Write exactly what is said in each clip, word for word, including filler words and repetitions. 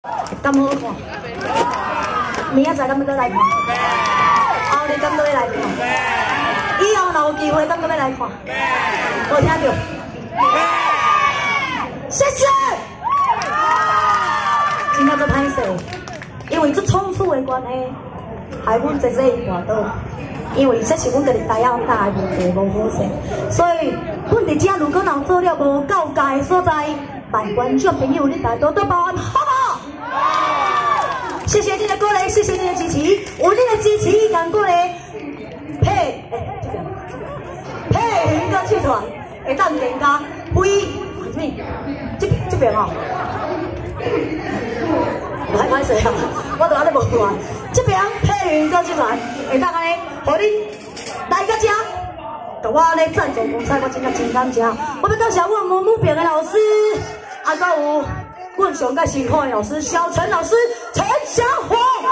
敢好看？明仔载敢要再来看？后日敢要来看？以后若有机会敢要来看？有听到？谢谢。真正做歹势，因为这冲突的关系，害阮坐坐滑倒。因为这是阮家己台湾大的问题无好势，所以阮伫遮如果若做了无够格的所在，拜观众朋友你大多多包涵，好不好？谢谢你的鼓励，谢谢你的支持，有你的支持跟鼓励，配配云歌剧团会当更加非什么？这边这边哦。歹歹势啊！我都安尼无看，这边配云歌剧团会当安尼，互你来到遮，甲我咧赞助公彩，我真正真感谢。我要感谢阮母母边的老师，啊，还有阮上届辛苦的老师小陈老师陈小华。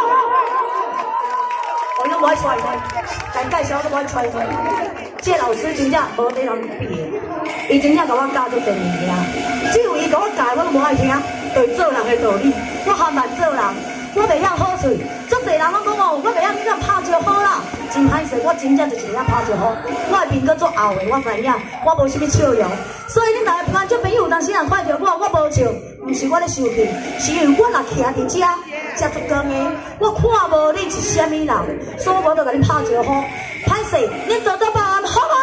我拢无爱揣伊，但介绍都无爱揣伊。这老师真正无得人比的，伊真正甲我教足侪物件，只有伊甲我教，我都无爱听。对做人的道理，我含慢做人，我袂晓好喙。足侪人拢讲哦，我袂晓怎拍招呼啦，真歹势，我真正就是袂晓拍招呼。我的面搁做厚的，我知影，我无啥物笑容。所以恁大家观众朋友有当时人看到我，我无笑，毋是我咧生气，是因为我若徛伫遮，遮足光的，我看无你是虾米人，所以我就甲恁拍招呼。歹势，恁多多包涵，好无？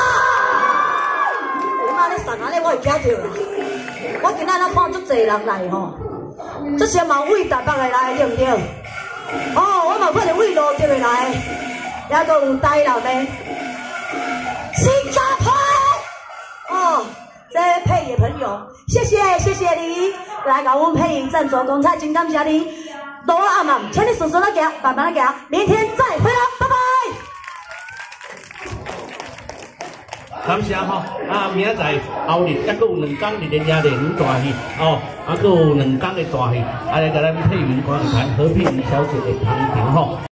我妈咧送安尼，我会惊着啦。我今仔日看足侪人来吼，这些嘛为台北的来对毋对？哦，我嘛看到为罗德的来，也个有台南的、新加坡哦，这配的朋友，谢谢谢谢你来甲阮配赞助公彩，真感谢你。罗阿妈，请你顺顺的行，慢慢的行，明天再回来，拜拜。 感谢吼，啊，明仔载后日还佫有两天日的夜联大戏哦，啊，佫有两天的大戏，啊来甲咱配云观谈和平小姐的旁听吼。